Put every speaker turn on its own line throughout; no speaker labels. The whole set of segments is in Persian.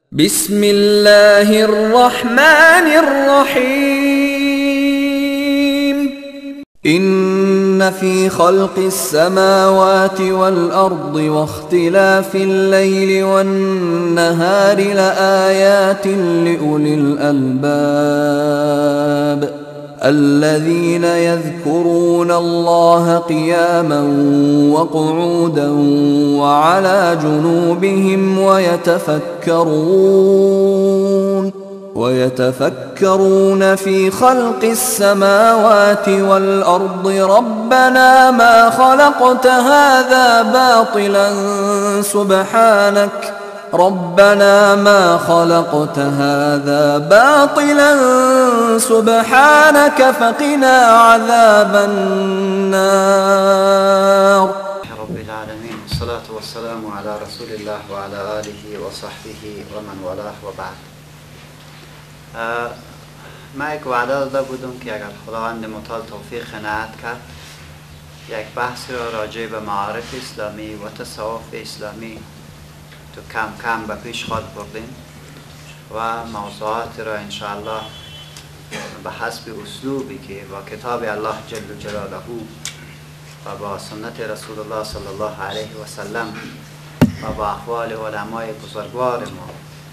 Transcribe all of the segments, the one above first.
بسم الله الرحمن الرحيم إن في خلق السماوات والأرض واختلاف الليل والنهار لآيات لأولي الألباب الذين يذكرون الله قياما وقعودا وعلى جنوبهم ويتفكرون في خلق السماوات والأرض ربنا ما خلقت هذا باطلا سبحانك فقنا عذاب النار.
رب العالمين والصلاة والسلام على رسول الله وعلى آله وصحبه ومن والاه وبعد. ما یک وعده داده بودم که اگر خداوند متعال توفیق عنایت کرد یک بحث را راجع به معارف اسلامی و تصوف اسلامی تو کم کم به پیش خواهد بردیم و موضوعات را انشاءالله به حسب اسلوبی که با کتاب الله جل جلاله و با سنت رسول الله صلی الله علیه و سلم و با اقوال علمای بزرگوار ما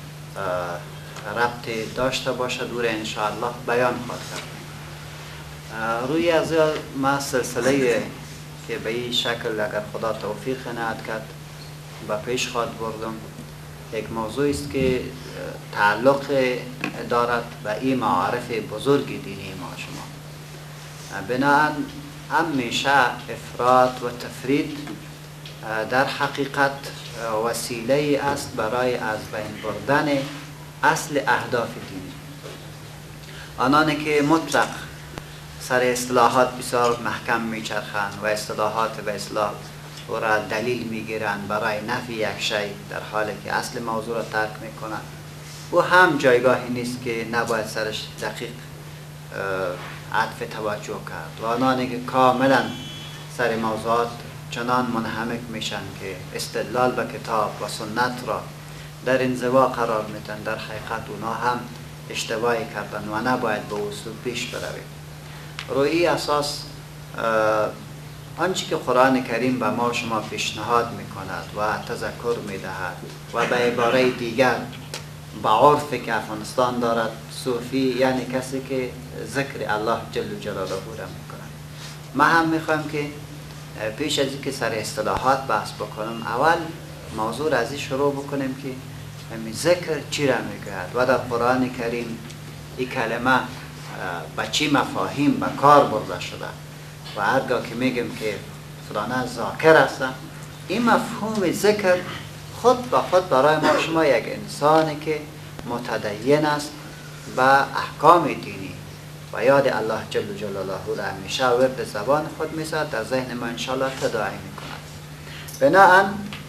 ربط داشته باشد او را انشاءالله بیان خواهد کرد. روی از ما سلسله که به این شکل اگر خدا توفیق عنایت کرد به پیش خواهد بردم، یک موضوع است که تعلق دارد به این معارف بزرگ دینی ما شما. بنابراین همیشه افراط و تفرید در حقیقت وسیله است برای از بین بردن اصل اهداف دینی. آنانی که مطلق سر اصطلاحات بسیار محکم میچرخند و اصطلاحات به اصطلاح او را دلیل میگیرند برای نفی یک شی در حالی که اصل موضوع را ترک میکنند، او هم جایگاهی نیست که نباید سرش دقیق عطف توجه کرد. و آنانی که کاملا سر موضوعات چنان منهمک میشن که استدلال به کتاب و سنت را در انزوا قرار میدن، در حقیقت اونا هم اشتباهی کردن و نباید به اسلوب پیش برویم. روی اساس آنچه که قرآن کریم به ما شما پیشنهاد میکند و تذکر میدهد و به عباره دیگر به عرفی که افغانستان دارد، صوفی یعنی کسی که ذکر الله جل جلاله را میکند. ما هم میخوایم که پیش از اینکه سر اصطلاحات بحث بکنم اول موضوع را از این شروع بکنیم که ذکر چی را میگوید و در قرآن کریم این کلمه به چی مفاهیم به کار برده شده و هرگاه که میگیم که فلانه ذاکر هستن، این مفهوم ذکر خود به خود برای ما شما یک انسانی که متدین است به احکام دینی و یاد الله جل جلاله را همیشه ورد زبان خود میسازد، در ذهن ما انشاءالله تداعی میکند. بنابراین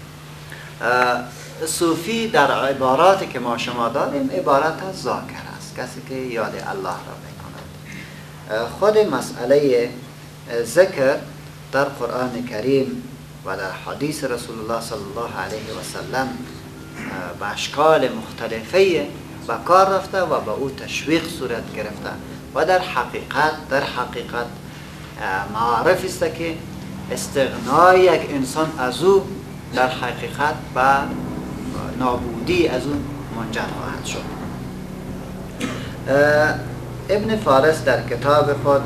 صوفی در عباراتی که ما شما داریم عبارت از ذاکر است، کسی که یاد الله را میکند. خود مسئله ذکر در قرآن کریم و در حدیث رسول الله صلی الله علیه و سلم به اشکال مختلفه به کار رفته و به او تشویق صورت گرفته و در حقیقت معارف است که استغنای یک انسان از او در حقیقت به نابودی از او منجر خواهد شد. ابن فارس در کتاب خود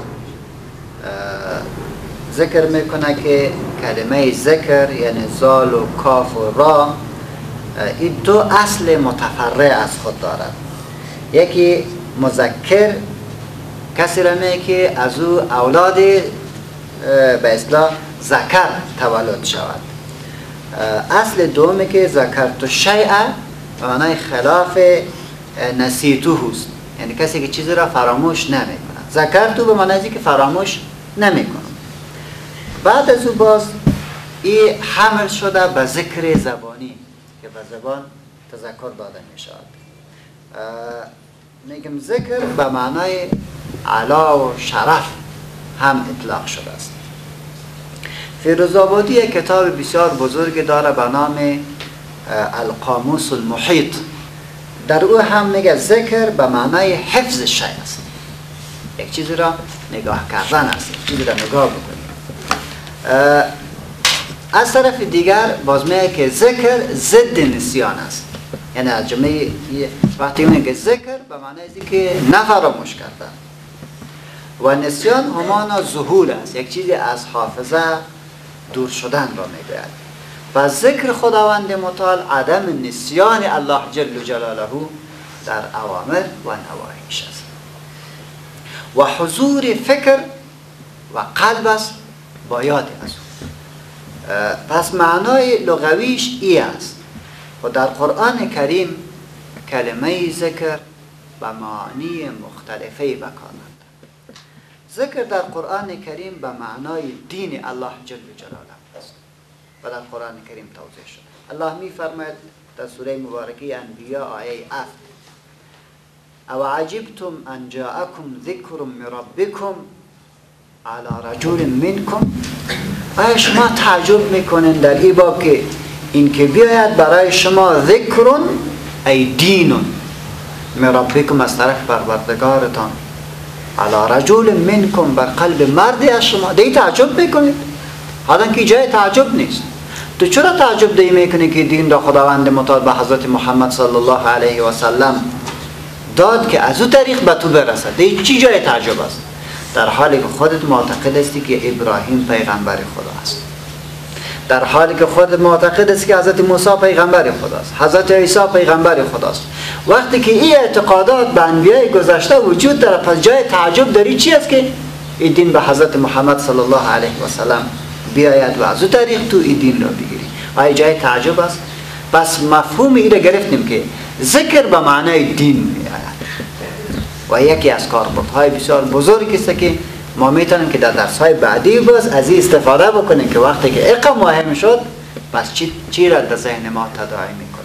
ذکر میکنه که کلمه ذکر یعنی زال و کاف و را این دو اصل متفرع از خود دارد. یکی مذکر کسی را میگه که از او اولاد به اصطلاح ذکر تولد شود. اصل دومی که ذکرت الشیء به معنای خلاف نسیتوه است، یعنی کسی که چیزی را فراموش نمی کند. ذکرتو به معنی که فراموش نمی کنم. بعد از او باز این حمل شده به ذکر زبانی که به زبان تذکر داده می شود. میگم ذکر به معنای علا و شرف هم اطلاق شده است. فیروزآبادی کتاب بسیار بزرگ داره به نام القاموس المحیط در او هم میگه ذکر به معنای حفظ شیء است، یک چیزی را نگاه کردن است، یک چیزی را نگاه بکنید. از طرف دیگر باز میگه که ذکر ضد نسیان است، یعنی از جمله وقتی میگه ذکر به معنای است که نفراموش کردن و نسیان همانا ظهور است، یک چیزی از حافظه دور شدن را میگوید. و ذکر خداوند متعال عدم نسیان الله جل جلاله در اوامر و نواهیش است و حضور فکر و قلب است با یاد از او. پس معنای لغویش ای است و در قرآن کریم کلمه ذکر به معانی مختلفی بکار ذکر در قرآن کریم به معنای دین الله جل جلاله است و در قرآن کریم توضیح شد. الله می فرماید در سوره مبارکه انبیاء آیه 7 او عجبتم ان جاءکم ذکر من ربکم علی رجل منکم، آیا شما تعجب میکنین در این باب که این که بیاید برای شما ذکرون ای دینون من ربکم از طرف پروردگارتان علی رجل منکم بر قلب مردی از شما، دی تعجب میکنید؟ حالا که جای تعجب نیست. تو چرا تعجب دی میکنی که دین را خداوند متعال به حضرت محمد صلی الله علیه و سلم داد که از او طریق به تو برسد؟ دی چی جای تعجب است؟ در حالی که خودت معتقد هستی که ابراهیم پیغمبر خدا است، در حالی که خودت معتقد است که حضرت موسی پیغمبر خداست، حضرت عیسی پیغمبر خداست. وقتی که این اعتقادات به انبیاء گذشته وجود داره، پس جای تعجب داری چی است که این دین به حضرت محمد صلی الله علیه و سلم بیاید و از او طریق تو این دین را بگیری؟ آیا جای تعجب است؟ پس مفهوم این را گرفتیم که ذکر به معنای دین میآید و یکی از کاربردهای بسیار بزرگی است که ما میتونیم که در درس‌های بعدی باز از این استفاده بکنیم که وقتی که اقام مهم شد پس چی را در ذهن ما تداعی میکنه.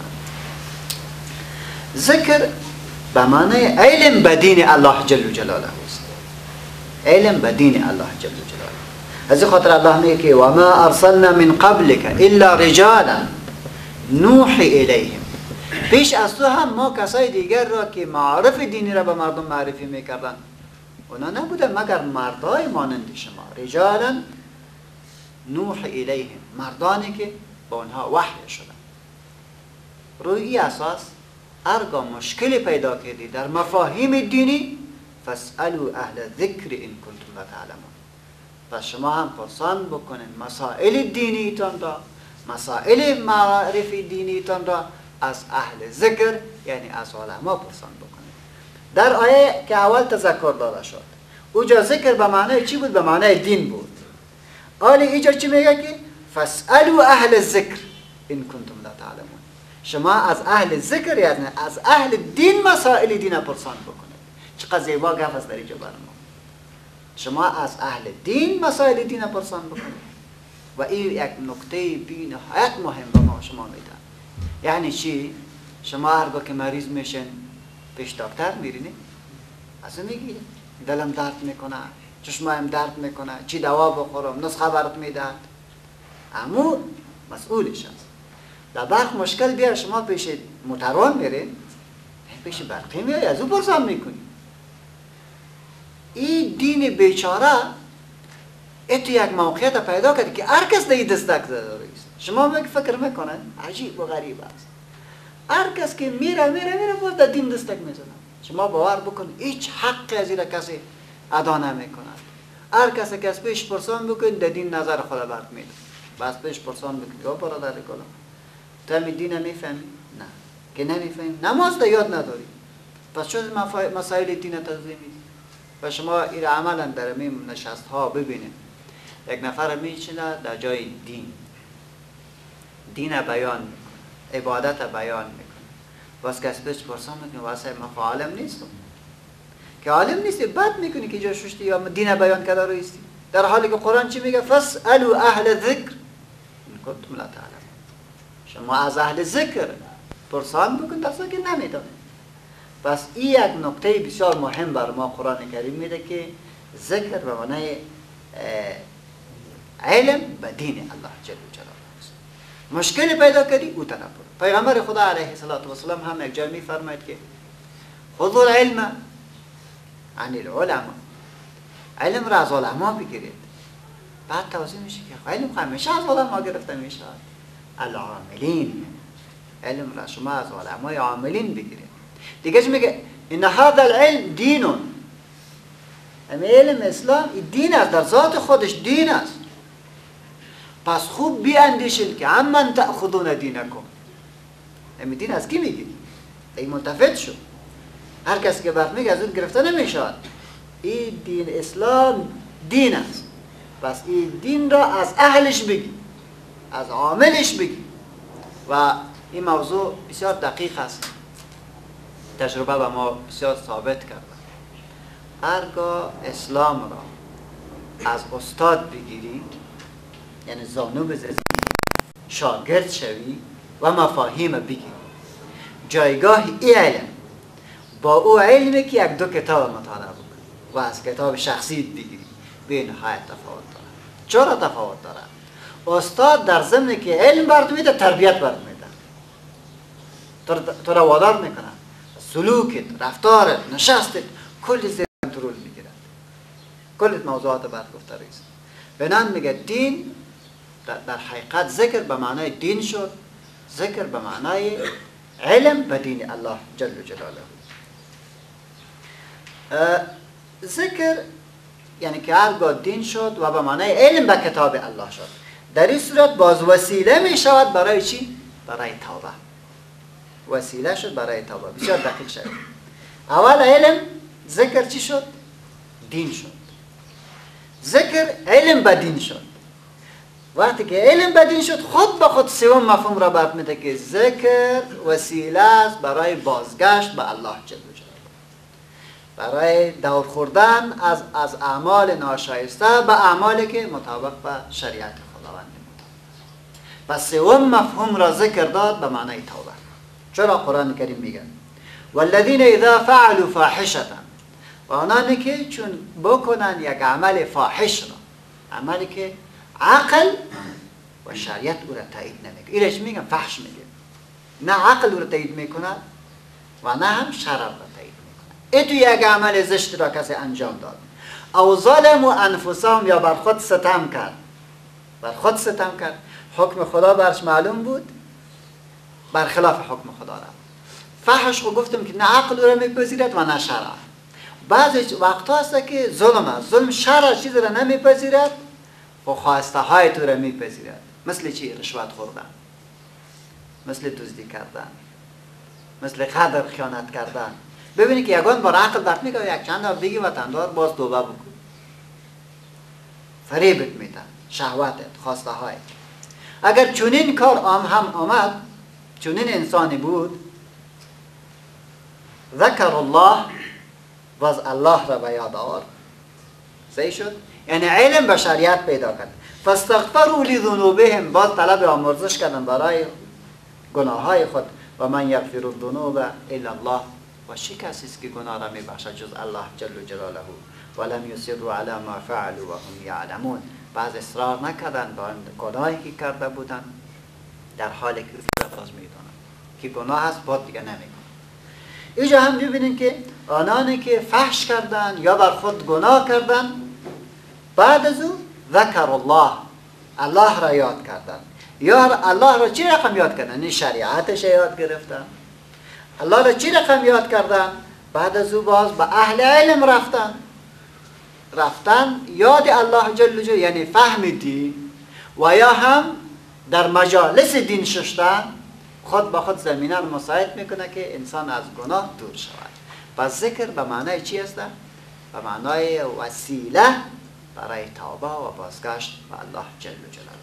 ذکر به معنای علم به دین الله جل جلاله است، علم به دین الله جل جلاله. از این خاطر الله میگه که و ما ارسلنا من قبلک الا رجالا نوحی الیهم، پیش از تو هم ما کسای دیگر را که معارف دینی را به مردم معرفی میکردن اونا نبودن مگر مردای مانند شما، رجالا نوحی الیهم، مردانی که با اونها وحی شدن. روی اساس هرگاه مشکلی پیدا کردی در مفاهیم دینی فاسألوا اهل الذکر ان کنتم لا تعلمون، پس شما هم پرسان بکنین مسائل دینیتان را، مسائل معارف دینیتان را از اهل ذکر یعنی از علما پرسان بکنین. در آیه که اول تذکر داده شد اوجا ذکر به معنای چی بود؟ به معنای دین بود. حالی اینجا چی میگه که فاسألوا اهل الذکر ان کنتم لا تعلمون، شما از اهل ذکر یعنی از اهل دین مسائل دین پرسان بکنید. چقدر زیبا گفت است در اینجا برای ما. شما از اهل دین مسائل دین پرسان بکنید و این یک نکته بی نهایت مهم به ما شما میدن. یعنی چی؟ شما هرگاه که مریض میشن پیش دکتر میرینی از میگی دلم درد میکنه، چشمایم درد میکنه، چی دوا بخورم، نسخه برات میدن، اما مسئولش است. در برخ مشکل بیار شما پیش متران میرین، پیش برقی میای از او پرسان میکنی. این دین بیچاره اتو یک موقعیت پیدا کرد که هر کس در این دستک زده است. شما فکر میکنن عجیب و غریب است، هر کس که میره باز در دین دستک میزنه. شما باور بکن هیچ حقی از این کسی ادا نمیکند. هر کسی که از پیش پرسان بکن در دین نظر خود برد میده، بس پیش پرسان بکن یا برادر گلم تو همی دین میفهمی؟ نه که نمیفهمی، نماز تا یاد نداری، پس چون مسائل دین تضیح میدی. و شما این عملا در این نشست ها ببینید یک نفر میشینه در جای دین بیان میکنه، عبادت بیان میکنه، باز که از پیش پرسان میکنه واسه ما عالم نیستم که عالم نیستی بد میکنی که جا ششتی یا دین بیان کرده رویستی، در حالی که قرآن چی میگه؟ فاسألوا اهل ذکر ان کنتم لا تعلمون، شما از اهل ذکر پرسان بکن درسته که نمیدانید. پس این یک نکته بسیار مهم بر ما قرآن کریم میده که ذکر به معنای علم به دین الله جل جلاله است. مشکل پیدا کردی او طرف برو، پیغمبر خدا علیه السلام هم یک جا میفرماید که خذوا العلم عن العلماء، علم را از علما بگیرید. بعد توضیح میشه که علم همیشه از علما گرفته میشه، العاملین، علم را شما از علمای عاملین بگیرید. دیگه میگه ان هذا العلم دین، همین علم اسلام دین است، در ذات خودش دین است. پس خوب بیاندیشید که عمن تأخذون دینکم، همین دین از کی میگید؟ این ملتفت شد، هر کسی که برات میگه از اون گرفته نمیشود. این دین اسلام دین است، پس این دین را از اهلش بگی، از عاملش بگی. و این موضوع بسیار دقیق است، تجربه به ما بسیار ثابت کرده. هرگاه اسلام را از استاد بگیری، یعنی زانو بزنی، شاگرد شوی و مفاهیم بگیری، جایگاه این علم با او علمی که یک دو کتاب مطالعه بکنی و از کتاب شخصی بگیری، به نهایت تفاوت داره. چرا تفاوت داره؟ استاد در ضمن که علم برات میده، تربیت برات میده، تو را وادار میکنه، سلوکت، رفتارت، نشستت، کل زیر کنترل میگیرد، کل موضوعات برات گفته است. بنان میگه دین در حقیقت ذکر به معنای دین شد، ذکر به معنای علم به دین الله جل جلاله. ذکر یعنی که هرگاه دین شد و به معنای علم به کتاب الله شد، در این صورت باز وسیله می شود برای چی؟ برای توبه. وسیله شد برای توبه. بسیار دقیق شد. اول علم، ذکر چی شد؟ دین شد. ذکر علم به دین شد. وقتی که علم به دین شد، خود به خود سوم مفهوم را برات میده که ذکر وسیله است برای بازگشت به الله جل جلاله، برای دور خوردن از اعمال ناشایسته به اعمالی که مطابق به شریعت خداوند بود. پس سوم مفهوم را ذکر داد به معنای توبه. چرا قرآن کریم میگه والذین اذا فعلوا فاحشة، و آنانی که چون بکنن یک عمل فاحش را، عملی که عقل و شریعت او را تایید نمیکنه، اینش میگن فحش میگه، نه عقل او را تایید میکنه و نه هم شرع را تایید میکنه. این تو یک عمل زشت را کسی انجام داد، او ظلم و انفسهم، یا بر خود ستم کرد، بر خود ستم کرد، حکم خدا برش معلوم بود، برخلاف حکم خدا را. فحش رو گفتم که نه عقل او را میپذیرد و نه شرع. بعضی وقتا هست که ظلم است، ظلم شرع چیز را نمیپذیرد و خواسته های تو را میپذیرد. مثل چی؟ رشوت خوردن، مثل دزدی کردن، مثل قدر خیانت کردن. ببینی که یگان بر عقل برات میگه یک چند بار بگی وطندار، باز توبه بکن، فریبت میدن، شهوتت، خواسته های. اگر چنین کار هم آمد، چنین انسانی بود، ذکر الله، باز الله را به یاد آورد، صحیح شد؟ یعنی علم به شریعت پیدا کرد. فاستغفروا لذنوبهم، باز طلب آمرزش کردن برای گناه های خود. و من یغفر الذنوب الا الله، و چه کسی است که گناه را میبخشد جز الله جل جلاله. ولم یصروا علی ما فعلوا و هم یعلمون، بعض اصرار نکردن با گناهی که کرده بودن در حالی که باز میدونن که گناه هست، باز دیگه نمیکنن. اینجا هم ببینید که آنانی که فحش کردن یا بر خود گناه کردن، بعد از او ذکر الله، الله را یاد کردن. یا الله را چی رقم یاد کردن؟ این شریعتش یاد گرفتن. الله را چی رقم یاد کردن؟ بعد از او باز به اهل علم رفتن یاد الله جل جلاله، یعنی فهم دین، و یا هم در مجالس دین ششتن، خود به خود زمینه رو مساعد میکنه که انسان از گناه دور شود. پس ذکر به معنای چی است؟ به معنای وسیله برای توبه و بازگشت به الله جل جلاله.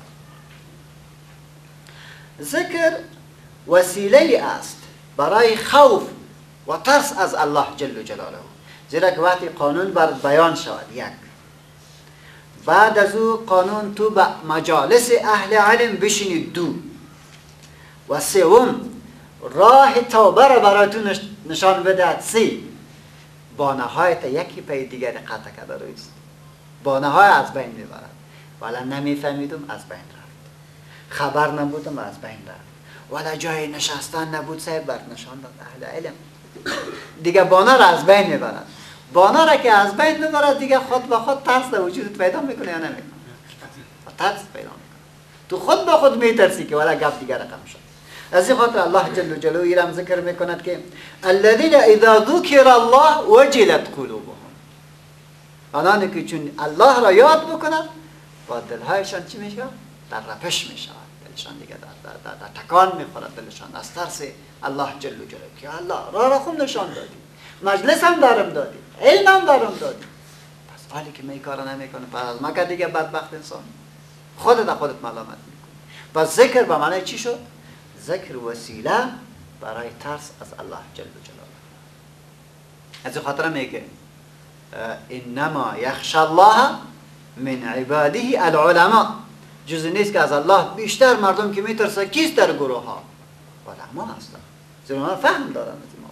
ذکر وسیله است برای خوف و ترس از الله جل جلاله، زیرا که وقتی قانون بر بیان شود، یک بعد از او قانون تو به مجالس اهل علم بشینید، دو و سوم راه توبه را براتون نشان بدهد، سی بانهایت یکی پی دیگر قطع کرده رویست، بانهای از بین میبرد. ولی نمیفهمیدم، از بین رفت، خبر نبودم، از بین رفت. ولی جای نشستن نبود صاحب بر نشان داد اهل علم. دیگه بانا را از بین میبرد. بانا را که از بین میبرد دیگه خود به خود ترس در وجودت پیدا میکنه یا نمیکنه؟ ترس پیدا میکنه. تو خود به خود میترسی که ولی گپ دیگه رقم شد. از این خاطر الله جل جلاله ایرام ذکر میکند که الذين اذا ذكر الله وجلت قلوبهم. آنانی که چون الله را یاد بکنند با دلهایشان چی میشه؟ در رپش میشه. دلشان دیگه در تکان میخورد دلشان از ترس الله جل جلاله که الله را خود نشان دادی، مجلس هم دارم دادی، علم هم دارم دادی، پس حالی که میکاره نمیکنه پس از مکه دیگه بدبخت انسان خودت ملامت میکنی. پس ذکر به معنی چی شد؟ ذکر وسیله برای ترس از الله جل جلاله. از این خاطر میگه انما یخشى الله من عباده العلماء. جز نیست که از الله بیشتر مردم که میترسه کیست در گروه ها؟ علما هستن. زیرا فهم دارن از این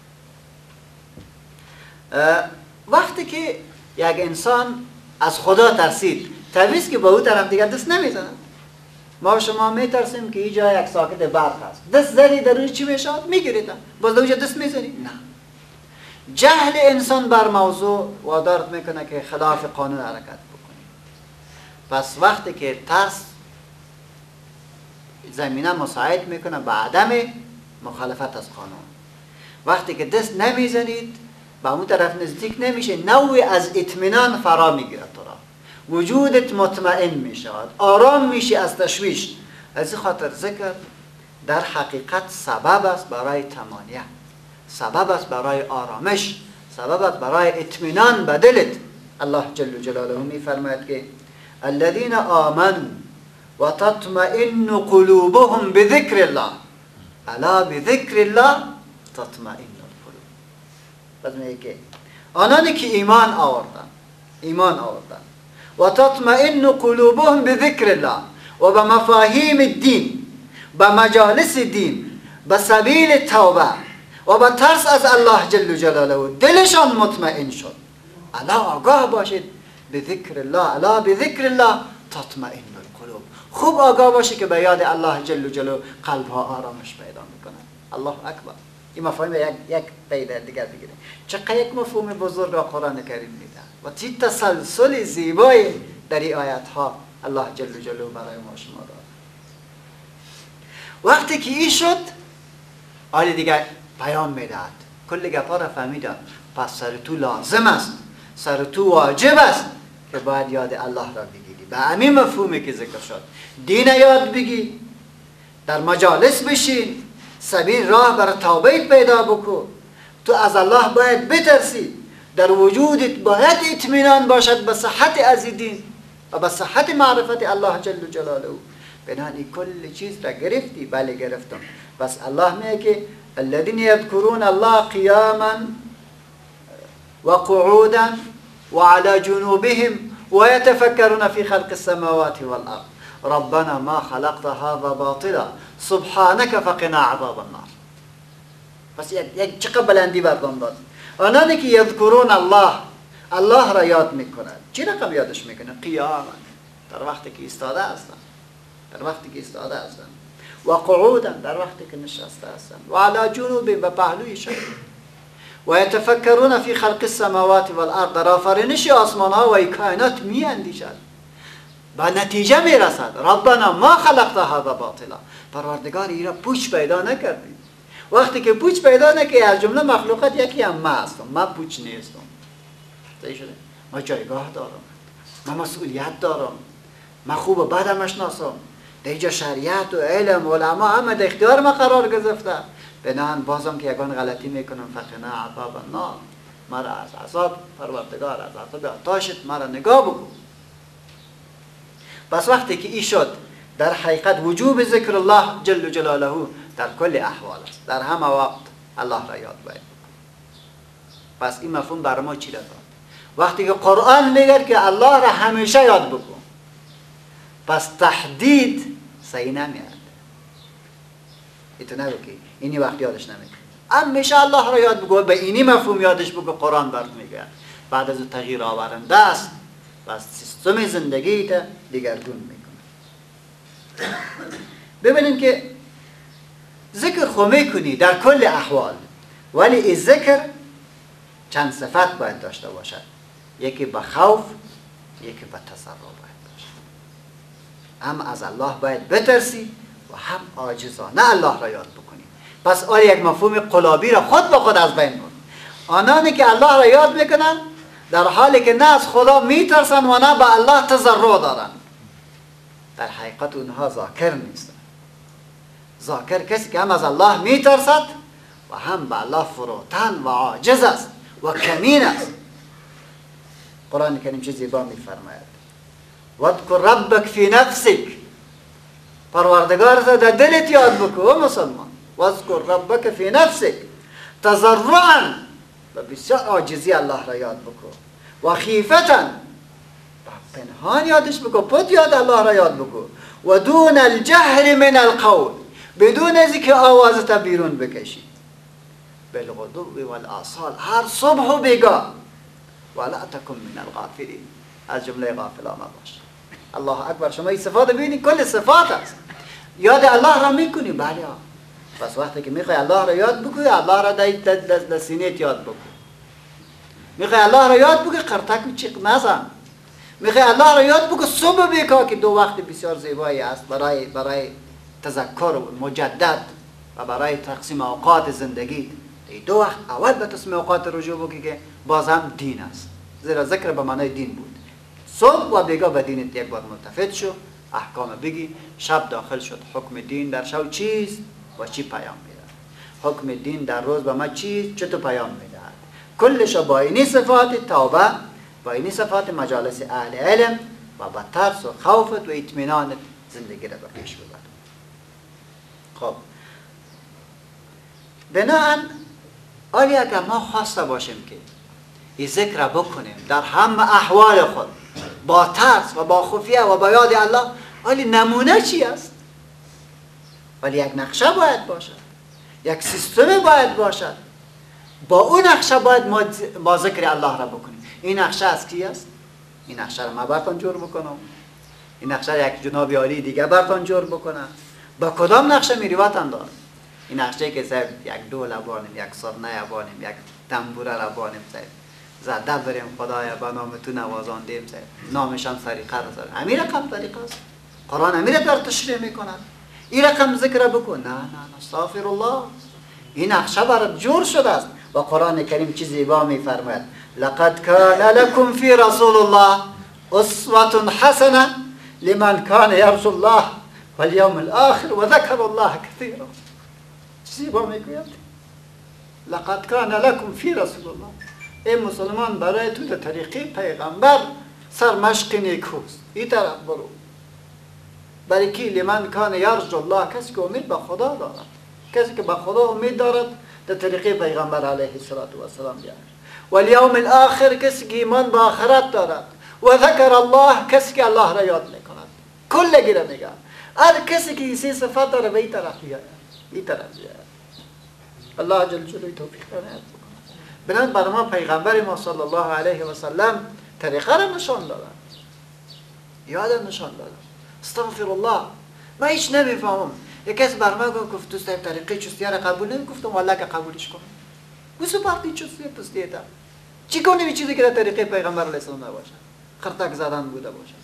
موضوع. وقتی که یک انسان از خدا ترسید طبیعیه که با او طرف دیگر دست نمیزنه. ما شما میترسیم که اینجا یک ساکت برق هست، دست زدی در روی چی میشه؟ میگیرید، باز اونجا دست میزنی؟ نه. جهل انسان بر موضوع وادارت میکنه که خلاف قانون حرکت بکنی. پس وقتی که ترس زمینه مساعد میکنه به عدم مخالفت از قانون، وقتی که دست نمیزنید به اون طرف نزدیک نمیشه، نوعی از اطمینان فرا میگیره تو را، وجودت مطمئن میشود، آرام میشی از تشویش. از این خاطر ذکر در حقیقت سبب است برای طمانیه، سبب است برای آرامش، سبب است برای اطمینان به دلت. الله جل جلاله میفرماید که الذين آمنوا وتطمئن قلوبهم بذكر الله الا بذكر الله تطمئن القلوب. پس میگه که آنانی که ایمان آوردن و تطمئن قلوبهم بذكر الله و به مفاهیم الدین، به مجالس دین، به سبیل توبه و به ترس از الله جل جلاله دلشان مطمئن شد. الا آگاه باشید بذكر الله، الا بذكر الله تطمئن القلوب. خوب آگاه باشید که به یاد الله جل جلاله قلب ها آرامش پیدا میکنه. الله اکبر. این مفاهیم یک پیدا دیگر بگیریم. چقدر یک مفهوم بزرگ را قرآن کریم میده و چه تسلسل زیبایی در این آیات ها الله جل جلاله برای ما شما داد. وقتی که این شد حالی دیگه پیام میداد، کل گپا را فهمیدن. پس سر تو لازم است، سر تو واجب است که باید یاد الله را بگیری. به همین مفهومی که ذکر شد، دین یاد بگی، در مجالس بشین، سبیل راه برای توبه پیدا بکن. تو از الله باید بترسی، در وجودت باید اطمینان باشد به صحت از دین و به صحت معرفت الله جل جلاله. بنابراین کل چیز را گرفتی؟ بله گرفتم. بس الله میگه که الذين يذكرون الله قياما وقعودا وعلى جنوبهم ويتفكرون في خلق السماوات والأرض ربنا ما خلقت هذا باطلا سبحانك فقنا عذاب النار. پس یک چقدر بلندی بردم داد. آنانی که یذکرون الله را یاد میکنند، چی رقم یادش میکنند؟ قیاما، در وقتی که ایستاده هستند، و قعودا، در وقتی که نشسته هستند، و علی جنوبهم، به پهلویشان، و یتفکرون فی خلق السماوات والارض، در آفرینش آسمان ها و کائنات می اندیشند، به نتیجه می رسد ربنا ما خلقت هذا باطلا، پروردگار این را پوچ پیدا نکردی. وقتی که پوچ پیدا نکردی، از جمله مخلوقات یکی هم ما هستم، من پوچ نیستم. صحیح شده؟ ما جایگاه دارم، من مسئولیت دارم، من خوب و بدم اشناسم، دیجا شریعت و علم و علما همه در اختیار ما قرار گرفته. بنان بازم که یگان غلطی میکنم فقنا عذاب النار، مرا از عذاب پروردگار، از عذاب آتشت مرا نگاه بکن. پس وقتی که این شد، در حقیقت وجوب ذکر الله جل جلاله در کل احوال است، در همه وقت الله را یاد باید. پس این مفهوم برای ما چی داد؟ وقتی که قرآن میگه که الله را همیشه یاد بکن، پس تحدید صحیح نمیاد. ایتو نگو که اینی وقت یادش نمیکنه، همیشه الله را یاد بگو، به اینی مفهوم یادش بگو. قرآن برات میگه بعد از تغییر آورنده است، پس سیستم زندگی تا دیگرگون میکنه. ببینید که ذکر خو میکنی در کل احوال، ولی این ذکر چند صفت باید داشته باشد. یکی به خوف، یکی به تضرع باید باشد. هم از الله باید بترسی و هم عاجزانه الله را یاد بکنی. پس آن یک مفهوم قلابی را خود به خود از بین برد. آنانی که الله را یاد میکنن در حالی که نه از خدا میترسن و نه به الله تضرع دارن، در حقیقت اونها ذاکر نیستن. ذاکر کسی که هم از الله میترسد و هم به الله فروتن و عاجز است و کمین است. قرآن کریم چه زیبا میفرماید: واذکر ربک فی نفسک، پروردگارت در دلت یاد بکن مسلمان. واذکر ربک فی نفسک تضرعا، و بسیار عاجزی الله را یاد بکن، و خیفتا، پنهان یادش بکن، پد یاد الله را یاد بکن، و دون الجهر من القول، بدون از اینکه آوازت بیرون بکشی، بالغدو والآصال، هر صبح و بیگاه، ولا تکن من الغافلین، از جمله غافلان باش. الله اکبر. شما این صفات ببینید، کل صفات است. یاد الله را میکنی؟ بله. پس وقتی که میخوای الله را یاد بکنی، الله را در سینه‌ت یاد بکن. میخوای الله را یاد بکنی، قرتک و چیق نزن. میخوای الله را یاد بکنی، صبح بیکا که دو وقت بسیار زیبایی است برای تذکر مجدد و برای تقسیم اوقات زندگی. دو وقت اول به تقسیم اوقات رجوع بکنی که باز هم دین است، زیرا ذکر به معنای دین بود. صبح و بیگا به دینت یک بار ملتفت شو، احکام بگی. شب داخل شد، حکم دین در شب چیست و چی پیام میدهد؟ حکم دین در روز به ما چیست، چه تو پیام میدهد؟ کلش با اینی صفات توبه، با اینی صفات مجالس اهل علم و با ترس و خوفت و اطمینانت زندگی را به پیش ببر. خب بناهن آیا اگر ما خواسته باشیم که این ذکر را بکنیم در همه احوال خود با ترس و با خفیه و با یاد الله، ولی نمونه چی است؟ ولی یک نقشه باید باشد، یک سیستم باید باشد. با اون نقشه باید ما ذکر الله را بکنیم. این نقشه از کی است؟ این نقشه را ما براتون جور بکنم، این نقشه یک جناب عالی دیگه براتون جور بکنم. با کدام نقشه میریواتن دارم؟ این نقشه که صاحب یک دول بانیم، یک سرنه بانیم، یک تنبوره را بانیم، صاحب زده بریم خدایا به نام تو نوازاندیم، صاحب نامش هم طریقه را زد. همین رقم طریقه است. قرآن همین در تشریح میکند. این رقم ذکر بکن. نه استغفر الله. این نقشه برات جور شده است و قرآن کریم چه زیبا میفرماید: لقد کان لکم فی رسول الله اسوة حسنه لمن کان یرجو الله والیوم الاخر و ذکر الله کثیرا. زیبا میگوید لقد کان لکم فی رسول الله. ای مسلمان، برای تو در طریقه پیغمبر سرمشق نیکوست. این طرف برو. برای کی؟ لمن کان یرجو الله، کسی که امید به خدا دارد، کسی که به خدا امید دارد در طریقه پیغمبر علیه السلام بیاید. و الیوم الاخر، کسی که ایمان به آخرت دارد. و ذکر الله، کسی که الله را یاد میکند. کلگی را میگه. هر کسی که این صفات داره به این طرف بیاید، این طرف بیاید. الله جل جلاله توفیق عنایت بکنه. بنابراین برای ما پیغمبر ما صلی الله علیه و سلم طریقه را نشان دادن، یاد نشان دادن. استغفر الله. من هیچ نمیفهمم. یک کس بر من گفت تو صاحب طریقه چستی را قبول نمی، گفتم والله که قبولش کنم. واسه پارتی چستی پستی تا چی کنی به چیزی که در طریقه پیغمبر علیه السلام نباشه، خرتک زدن بوده باشه.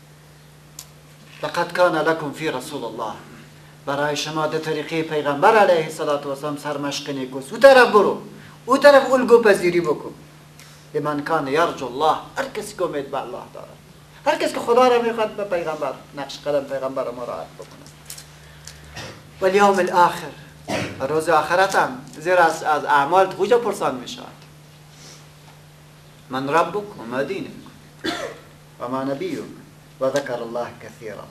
لقد کان لکم فی رسول الله، برای شما در طریقه پیغمبر علیه السلام سرمشق نیکوست. او طرف برو، او طرف الگو پذیری بکن. لمن کان یرجو الله، هر کسی که امید به الله داره، هر کسی که خدا را میخواد به پیغمبر نقش قدم پیغمبر را مراعات بکنه. و الیوم الاخر، روز آخرت هم، زیرا از اعمال خوجا پرسان میشود. من ربک و ما دینک و ما نبیک و ذکر الله کثیرا.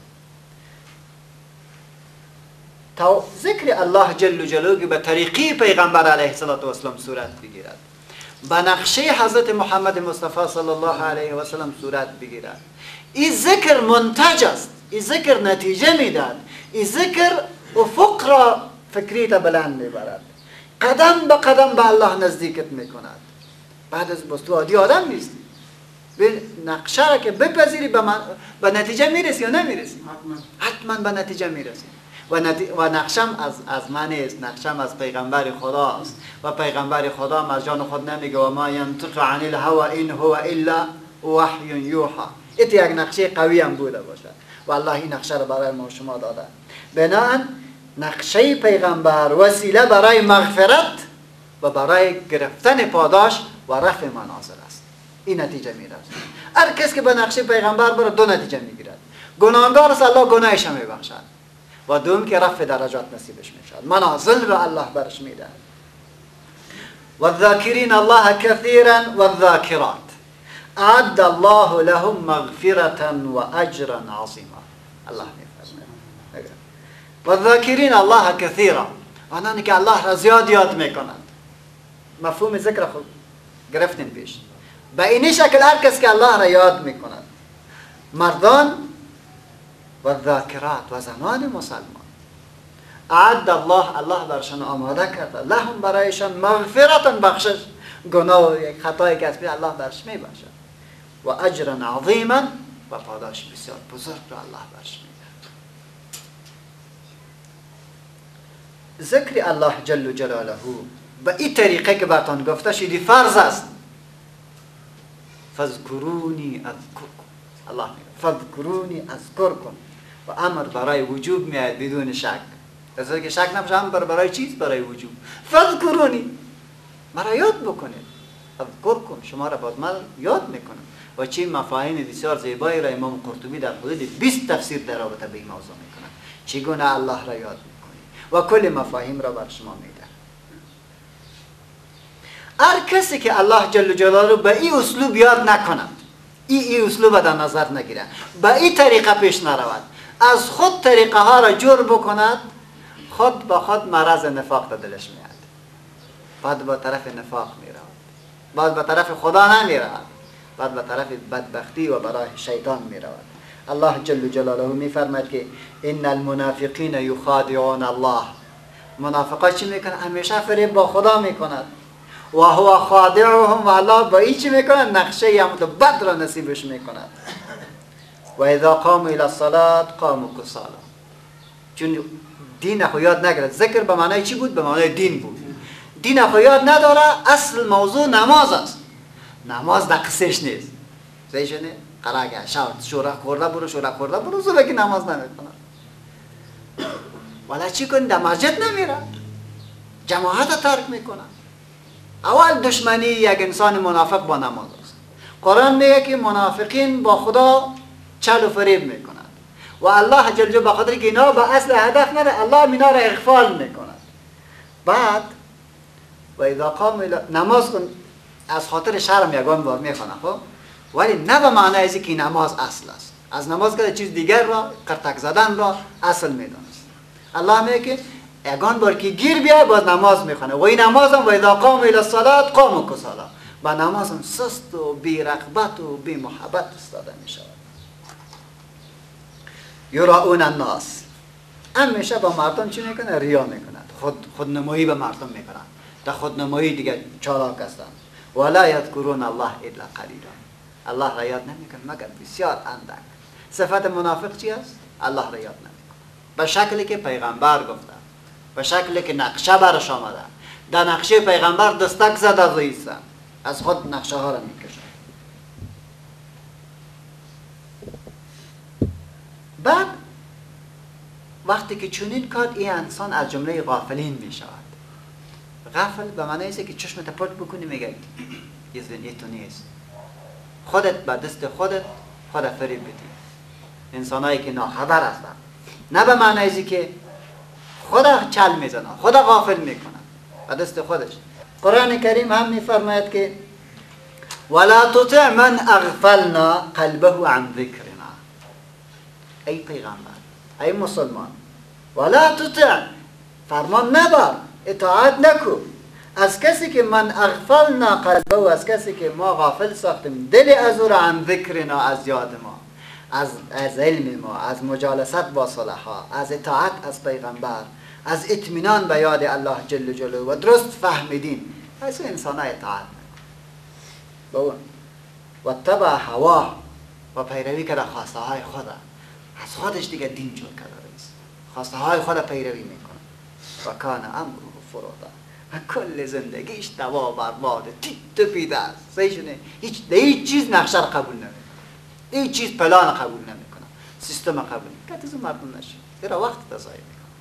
تا ذکر الله جل جلاله به طریقی پیغمبر علیه السلام صورت بگیرد، به نقشه حضرت محمد مصطفی صلی الله علیه و سلم صورت بگیرد. این ذکر منتج است، این ذکر نتیجه میداد، این ذکر افق را فکری تا بلند میبرد، قدم به قدم به الله نزدیکت میکند. بعد از بس تو عادی آدم نیستی، به نقشه را که بپذیری به نتیجه میرسی یا نمیرسی؟ حتما به نتیجه میرسی. و نقشم از من است، نقشم از پیغمبر خداست و پیغمبر خدا از جان خود نمیگه و ما ینطق عن الهوا این هو الا وحی یوحى. این یک نقشه قوی هم بوده باشد و الله این نقشه رو برای ما شما داده. بنابراین نقشه پیغمبر وسیله برای مغفرت و برای گرفتن پاداش و رفع منازل است. این نتیجه میره. هر کس که به نقشه پیغمبر بره دو نتیجه میگیرد. گناهکار است الله گناهش میبخشد و دوم که رفع درجات نصیبش میشد، منازل رو الله برش میده. و الذاکرین الله کثیرا و الذاکرات اعد الله لهم مغفرة و اجرا عظیما. الله میفرماید و الذاکرین الله کثیرا، آنانی که الله را زیاد یاد میکنند. مفهوم ذکر خود گرفتین پیش. به این شکل هر کس که الله را یاد میکند، مردان و الذاکرات و زنان مسلمان، اعد الله برشان آماده کرده لهم برایشان مغفرتا بخشش، گناه و یک خطایی که از پیش الله برش میبخشد و اجرا عظیما و پاداش بسیار بزرگ رو الله برش میده. ذکر الله جل جلاله به این طریقه که براتون گفته شدی فرض است. فذکرونی اذکرکم، الله میگه فذکرونی اذکرکم و امر برای وجوب میاد بدون شک. از اینکه شک نباشه امر برای چیز، برای وجوب. فذکرونی، مرا یاد بکنید. اذکرکم، شما را باید من یاد میکنم. و چه مفاهیم بسیار زیبایی را امام قرطبی در حدود 20 تفسیر در رابطه به این موضوع میکنند. چگونه الله را یاد میکنید و کل مفاهیم را بر شما میده. هر کسی که الله جل جلاله به این اسلوب یاد نکند، این اسلوب در نظر نگیره، به این طریقه پیش نرود، از خود طریقه ها را جور بکند، خود به خود مرض نفاق در دلش میاد. بعد به طرف نفاق میرود، بعد به طرف خدا نمیرود، بعد به طرف بدبختی و برای شیطان میرود. الله جل جلاله میفرماید که ان المنافقین یخادعون الله. منافقا چی میکنن؟ همیشه فریب با خدا میکنند و هو خادعهم، و الله با این چی میکنند؟ نقشه عمل بد را نصیبش میکند. و اذا قاموا الى الصلاه قاموا كسالى. چون دین خو یاد نگرفت. ذکر به معنای چی بود؟ به معنای دین بود. دین خو یاد نداره. اصل موضوع نماز است. نماز در قصهش نیست. زیشونه قراگه شاید شورا خورده برو زو بگی نماز نمیکنه. ولی چی کنی؟ در مسجد نمیره، جماعت ترک میکنه. اول دشمنی یک انسان منافق با نماز است. قرآن میگه که منافقین با خدا چل و فریب میکنند و الله جل جلاله بخاطر که اینا به اصل هدف نره، الله اینا را اغفال میکند. بعد و اذا قام نماز کن، از خاطر شرم یگان بار میخونه، خب ولی نه به معنی ازی که نماز اصل است. از نماز که چیز دیگر را، قرتک زدن را اصل میدانست. الله میگه که یگان بار که گیر بیای باز نماز میخونه و این نماز هم و اذا قام الى الصلاه قاموا كسالى، با نماز هم سست و بی رغبت و بی محبت استاده میشود. یراؤون الناس، همیشه با مردم چی میکنه؟ ریا میکنند، خودنمایی به مردم میکنند. در خودنمایی دیگه چالاک هستند. ولا یذکرون الله الا قلیلا، الله را یاد نمیکنه مگر بسیار اندک. صفت منافق چی است؟ الله را یاد نمیکنه به شکلی که پیغمبر گفته، به شکلی که نقشه برش آمده. در نقشه پیغمبر دستک زده رویسته، از خود نقشه ها را میکشه. بعد وقتی که چنین کار، این انسان از جمله غافلین میشود. غافل به معنی است که چشمت پرت بکنی میگه یه تو نیست، خودت به دست خودت خود فریب بدی. انسانایی که ناخبر هستند، نه به معنی است که خدا چل میزنه، خدا غافل میکنه، به دست خودش. قرآن کریم هم میفرماید که ولا تطع من اغفلنا قلبه عن ذکرنا. ای پیغمبر، ای مسلمان، ولا تطع، فرمان نبر، اطاعت نکو از کسی که من اغفلنا قلبه، و از کسی که ما غافل ساختیم دل از او را عن ذکرنا، از یاد ما، از علم ما، از مجالست با صالحا، از اطاعت از پیغمبر، از اطمینان به یاد الله جل جلاله و درست فهمیدین. از انسان ها اطاعت نکن و تبع هوا، و پیروی کرده خواسته های خدا، از خودش دیگه دین جور کرده است. خواسته های خود پیروی میکنه. و کان امره فرودا، کل زندگیش تباه برباد تپیده است. هیچ چیز نقشه را قبول نمیکنه، هیچ چیز پلان قبول نمیکنه، سیستم قبول نمیکنه. از اون مردم نشه، برا وقت تضایع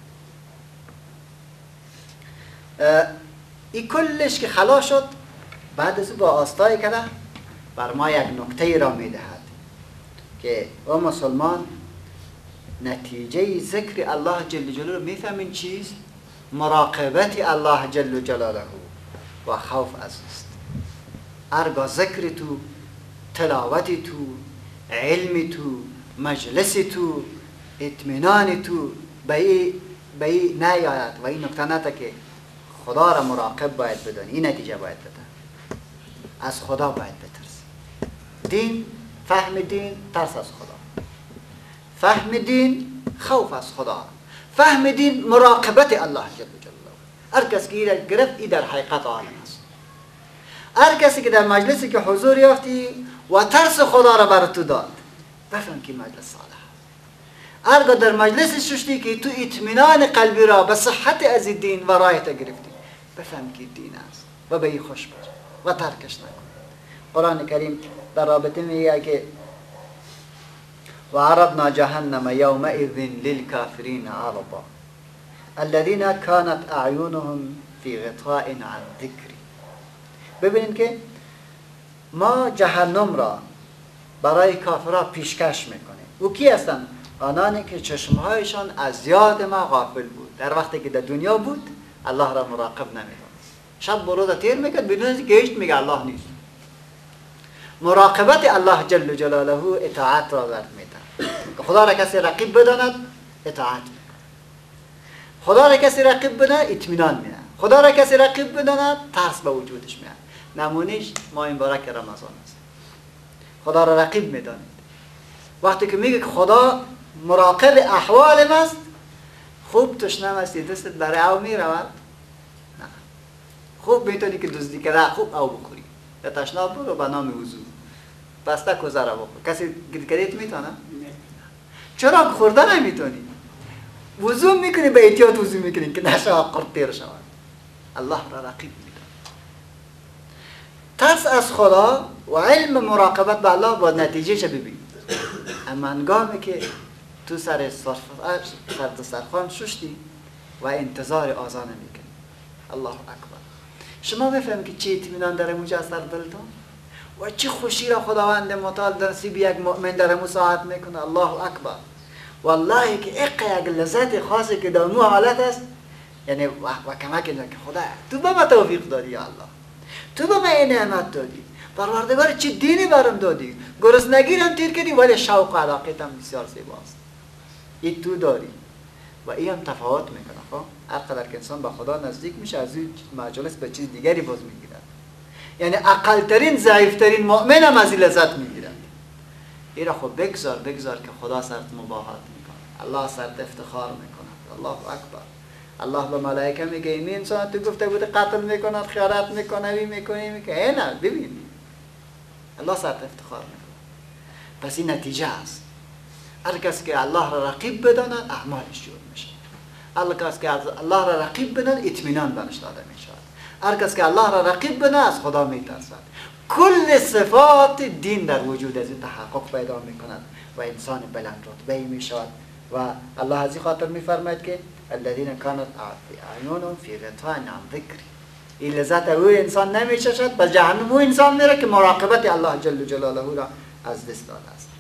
میکنه. این کلش که خلاص شد، بعد از با آستای کده بر ما یک نکته را میدهد که او مسلمان نتیجه ذکر الله جل جلاله میفهمین چیست؟ مراقبت الله جل جلاله و خوف از است. ارگاه ذکر تو، تلاوت تو، علم تو، مجلس تو، اطمینان تو به ای نیاید و این نکته نته که خدا را مراقب باید بدانی. این نتیجه باید بده، از خدا باید بترسی. دین، فهم دین، ترس از خدا. فهم دین، خوف از خدا. فهم دین، مراقبت الله جل جلاله. هر کسی که این گرفت، این در حقیقت عالم است. هر کسی که در مجلسی که حضور یافتی و ترس خدا را بر تو داد، بفهم که مجلس صالح. هرگاه در مجلس ششتی که تو اطمینان قلبی را به صحت از دین و رایت گرفتی، بفهم که دین است و به این خوش باش و ترکش نکن. قرآن کریم در رابطه میگه که و عرضنا جهنم یومئذ للکافرین عرضا الذین کانت اعینهم فی غطاء عن ذکری. ببینید که ما جهنم را برای کافرها پیشکش میکنیم. او کی هستن؟ آنانی که چشمهایشان از یاد ما غافل بود. در وقتی که در دنیا بود الله را مراقب نمی‌داشت. شب و روز تیر میکرد بدون اینکه هیچ میگه الله نیست. مراقبت الله جل جلاله اطاعت را ورد میده. خدا را کسی رقیب بداند اطاعت میکنه. خدا را کسی رقیب بداند اطمینان میده. خدا را کسی رقیب بداند ترس به وجودش میاد. نمونهش ماه مبارک رمضان است. خدا را رقیب میدانید. وقتی که میگه که خدا مراقب احوال است، خوب تشنه هستی دستت برای او میرود؟ نه. خوب میتونی که دزدی کرده خوب او بخوری. یا تشنه برو به نام وضو بسته کوزه را بخور. کسی گریت میتونه؟ چرا خورده نمیتونی؟ وضو میکنی به احتیاط وضو میکنی که نشه قرد تیر شود. الله را رقیب میدان. ترس از خدا و علم مراقبت به الله با نتیجه چه ببین. اما انگامی که تو سر دسترخوان ششتی و انتظار آذان میکنی. الله اکبر. شما بفهمید که چه اطمینان در اونجا از در دلتون و چه خوشی را خداوند متعال نصیب یک مؤمن در اون ساعت میکنه. الله اکبر. والله که یک لذت خاصی که در اون حالت است، یعنی و کمک که خدا تو به ما توفیق دادی یا الله، تو به من نعمت دادی، پروردگار چه دینی برام دادی، گرسنگی را تیر کردی ولی شوق و علاقت هم بسیار زیباست. این تو داری و این هم تفاوت میکنه. خب هر قدر که انسان به خدا نزدیک میشه از این مجلس به چیز دیگری باز میگیرد. یعنی اقلترین ضعیفترین مؤمن هم از این لذت میگیرد. این را خب بگذار که خدا سرت مباهات میکنه، الله سرت افتخار میکنه. الله اکبر. الله به ملائکه میگه این انسان تو گفته بود قتل میکند، خیانت میکنه، این میکنه، میکنه. نه ببین الله سرت افتخار میکنه. پس این نتیجه است. هر کسی که الله را رقیب بداند اعمالش جور میشه. هر کسی که الله را رقیب بداند اطمینان بهش داده میشه. هر کسی که الله را رقیب بداند از خدا میترسد. کل صفات دین در وجود از این تحقق پیدا میکند و انسان بلند رتبه میشود. و الله از این خاطر میفرماید که الذين كانت اعينهم في غطاء عن ذكري. این لذت روی انسان نمیچشد، بل جهنم او انسان میره که مراقبت الله جل جلاله را از دست داده است.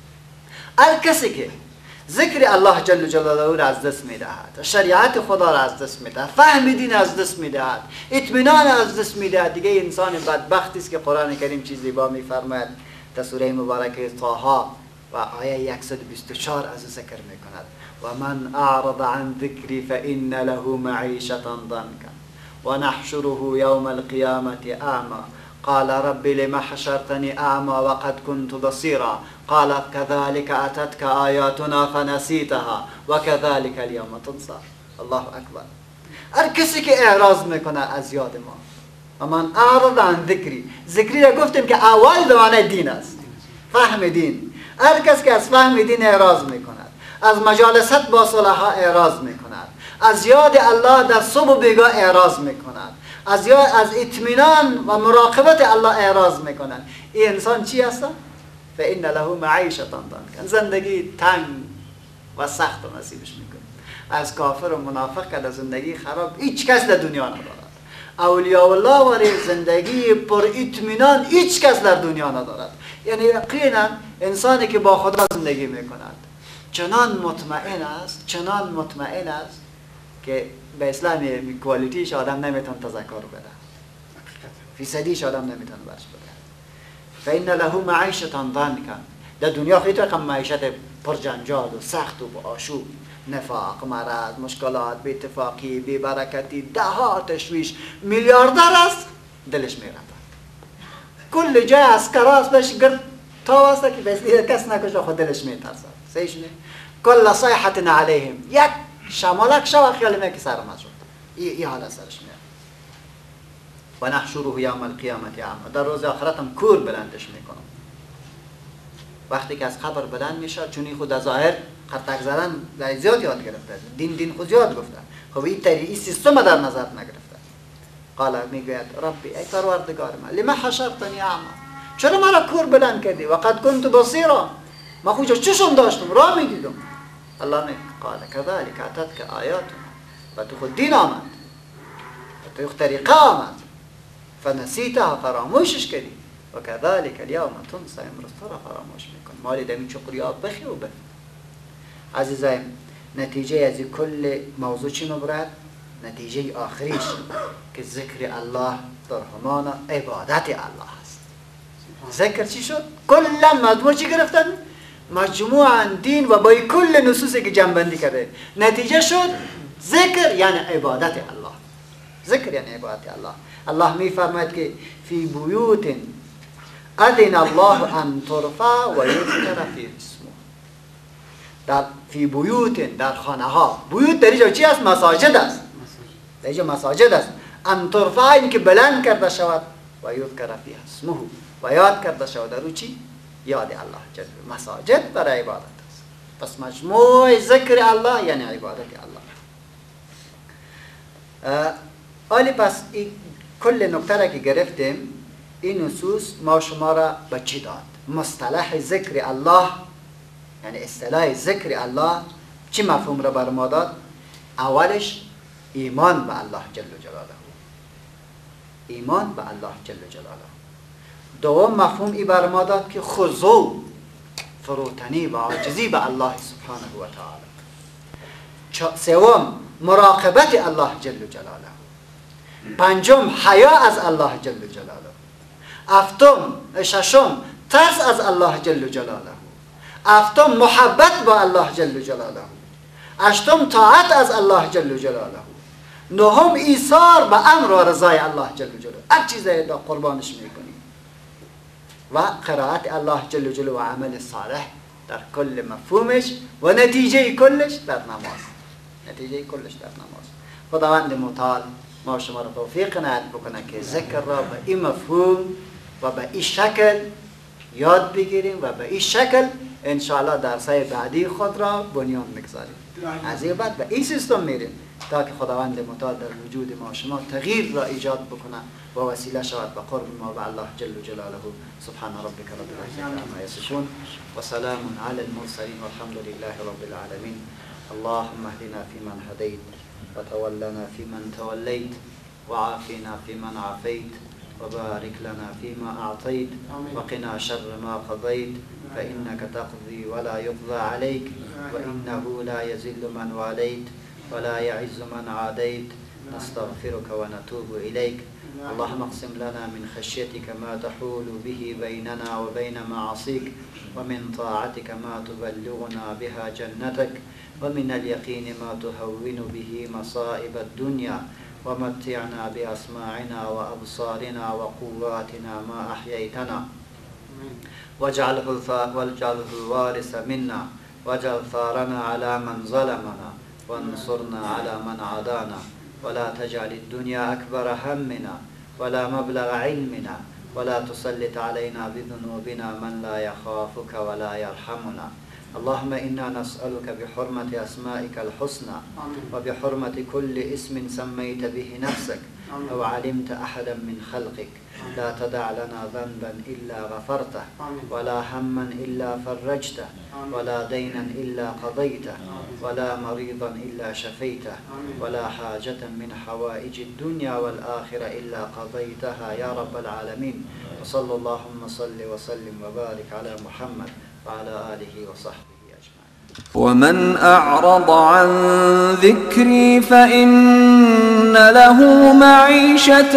هر کسی که ذکر الله جل جلاله را از دست میدهد، شریعت خدا را از دست میدهد، فهم دین از دست میدهد، اطمینان از دست میدهد، دیگه انسان بدبختی است که قرآن کریم چیز زیبا میفرماید در سوره مبارکه طه و آیه 124 از ذکر میکند و من اعرض عن ذکری فإن له معیشة ضنکا و نحشره یوم القیامة اعما قال رب لم حشرتني اعما وقد كنت بصيرا قال كذلك اتتك آیاتنا فنسیتها وكذلك اليوم تنسى. الله اکبر. هر کسی که اعراض میکنه از یاد ما و من اعرض عن ذکری را گفتیم که اول به معنی دین است، فهم دین. هر کس که از فهم دین اعراض میکند، از مجالست با صلحا اعراض میکند، از یاد الله در صبح و بیگاه اعراض میکند، از اطمینان و مراقبت الله اعراض میکند. این انسان چی هست؟ فإن له معیشة ضنکا، زندگی تنگ و سخت و نصیبش میکنه. از کافر و منافق که زندگی خراب هیچ کس در دنیا ندارد. اولیاء الله وری زندگی پر اطمینان هیچ کس در دنیا ندارد. یعنی یقینا انسانی که با خدا زندگی میکند چنان مطمئن است که به اسلام کوالیتیش آدم نمیتونه تذکر بده، فیصدیش آدم نمیتونه برش بده. فإن له معیشة ضنکا، در دنیا خیلی رقم معیشت پر جنجال و سخت و با آشوب، نفاق، مرض، مشکلات، بی اتفاقی، بی برکتی، دهها تشویش، میلیاردر است دلش میرفت. کل جای از کراس بهش گرد تا واسه که بسیار کس نکشه خود دلش میترسد. سیش نه؟ کل صیحت علیهم، یک شمالک شو خیال میگه سرم از شد. این حال سرش میاد. و نحشره یوم القیامت اعما، در روز آخرت هم کور بلندش میکنم. وقتی که از قبر بلند میشه، چونی خود از ظاهر خطک زدن زیاد یاد گرفته، دین خود یاد گفته، خب این سیستم در نظر نگرفته. قال میگوید ربی ای پروردگار من، لما حشرتنی اعما، چرا مرا کور بلند کردی؟ وقد كنت بصیرا، ما خودم چشم داشتم، راه میدیدم. الله میگه قال كذلك اتتك آیاتنا، و تو خود دین آمد، و تو طریقه آمد، فنسیتها، فراموشش کردی. و كذلك اليوم تنسى، امروز تو را فراموش میکن. مالی دمی چقریا بخی و بخی. عزیزایم، نتیجه از کل موضوع چی مبرد؟ نتیجه آخریش که ذکر الله در همان عبادت الله است. ذکر چی شد؟ کلا مجموع چی گرفتن؟ مجموعا دین و با کل نصوصی که جنبندی کرده. نتیجه شد ذکر یعنی عبادت الله. ذکر یعنی عبادت الله. الله می فرماید که فی بیوت اذن الله ان ترفع و یذکر فی اسمه. در فی بیوت، در خانه ها. بیوت در اینجا چی است؟ مساجد است. در اینجا مساجد است. ان ترفع این که بلند کرده شود و یذکر فی اسمه، و یاد کرده شود. در او چی؟ یاد الله جل. مساجد برای عبادت است. پس مجموع ذکر الله یعنی عبادت الله. آلی پس کل نکته را که گرفتیم، این نصوص ما شما را به چی داد؟ مصطلح ذکر الله یعنی اصطلاح ذکر الله چی مفهوم را بر ما داد؟ اولش ایمان به الله جل جلاله، ایمان به الله جل جلاله. دوم مفهوم ای بر ما داد که خضوع، فروتنی و عاجزی به الله سبحانه و تعالی. سوم مراقبت الله جل جلاله. پنجم حیا از الله جل جلاله. ششم ترس از الله جل جلاله. هفتم محبت با الله جل جلاله. هشتم طاعت از الله جل جلاله. نهم ایثار به امر و رضای الله جل جلاله. هر چیزی را قربانش میکنی. و قرائت الله جل جلاله و عمل صالح در کل مفهومش و نتیجه کلش در نماز. نتیجه کلش در نماز. خداوند متعال ما شما را توفیق عنایت بکنه که ذکر را به این مفهوم و به این شکل یاد بگیریم و به این شکل انشاءالله درسای بعدی خود را بنیان میگذاریم. از این بعد به این سیستم میریم تا که خداوند متعال در وجود ما شما تغییر را ایجاد بکنه و وسیله شود به قرب ما به الله جل جلاله. سبحان ربک رب العزة عما یصفون و سلام علی المرسلین والحمد لله رب العالمین. اللهم اهدنا فيمن هديت وتولنا فيمن توليت وعافنا فيمن عافيت وبارك لنا فيما أعطيت وقنا شر ما قضيت فإنك تقضي ولا يقضى عليك وإنه لا يذل من واليت ولا يعز من عاديت. نستغفرك ونتوب إليك. اللهم اقسم لنا من خشيتك ما تحول به بيننا وبين معاصيك ومن طاعتك ما تبلغنا بها جنتك ومن اليقين ما تهون به مصائب الدنيا ومتعنا بأسماعنا وأبصارنا وقواتنا ما أحييتنا واجعله الوارث منا واجعل ثارنا على من ظلمنا وانصرنا على من عادانا ولا تجعل الدنيا أكبر همنا ولا مبلغ علمنا ولا تسلط علينا بذنوبنا من لا يخافك ولا يرحمنا اللهم إنا نسألك بحرمة أسمائك الحسنى وبحرمة كل اسم سميت به نفسك أو علمت أحدا من خلقك لا تدع لنا ذنبا إلا غفرته ولا هما إلا فرجته ولا دينا إلا قضيته ولا مريضا إلا شفيته ولا حاجة من حوائج الدنيا والآخرة إلا قضيتها يا رب العالمين. وصلى اللهم صل وسلم وبارك على محمد وعلى آله وصحبه أجمعين.
ومن أعرض عن ذكري فإن له معيشة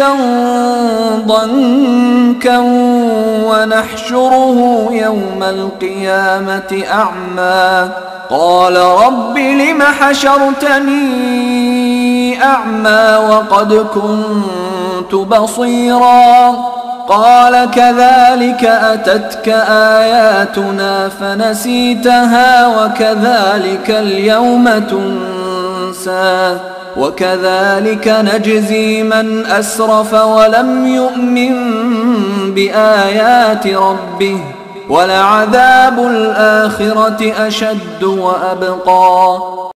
ضنكا ونحشره يوم القيامة أعمى قال رب لم حشرتني أعمى وقد كنت بصيرا قال كذلك أتتك آياتنا فنسيتها وكذلك اليوم تنسى وكذلك نجزي من أسرف ولم يؤمن بآيات ربه ولعذاب الآخرة أشد وأبقى.